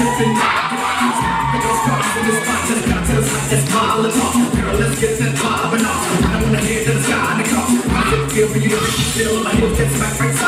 tripping now. Those cars in the spot just got to the side, just smile and talk. Girl, let's get that vibe and off. I don't wanna hear to the sky and the call. I feel for you, still on my heels, get smacked right.